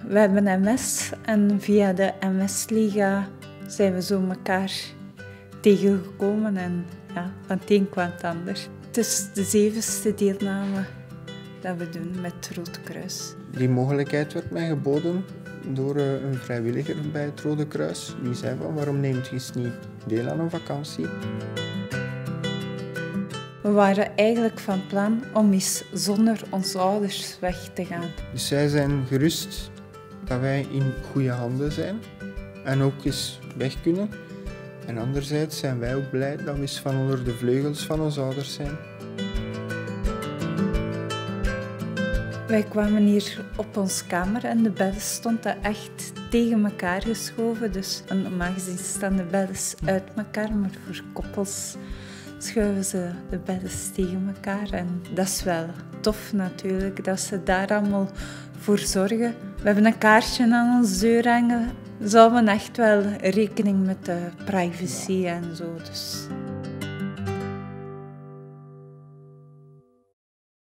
we hebben MS en via de MS-liga zijn we zo elkaar tegengekomen en ja, van het een kwam het ander. Het is de 7e deelname dat we doen met het Rode Kruis. Die mogelijkheid werd mij geboden door een vrijwilliger bij het Rode Kruis. Die zei van, waarom neemt je eens niet deel aan een vakantie? We waren eigenlijk van plan om eens zonder onze ouders weg te gaan. Dus zij zijn gerust dat wij in goede handen zijn en ook eens weg kunnen. En anderzijds zijn wij ook blij dat we eens van onder de vleugels van onze ouders zijn. Wij kwamen hier op onze kamer en de bedden stonden echt tegen elkaar geschoven. Dus normaal gezien staan de bedden uit elkaar, maar voor koppels schuiven ze de bedden tegen elkaar. En dat is wel tof natuurlijk, dat ze daar allemaal voor zorgen. We hebben een kaartje aan onze deur hangen. Ze houden echt wel rekening met de privacy en zo. Dus.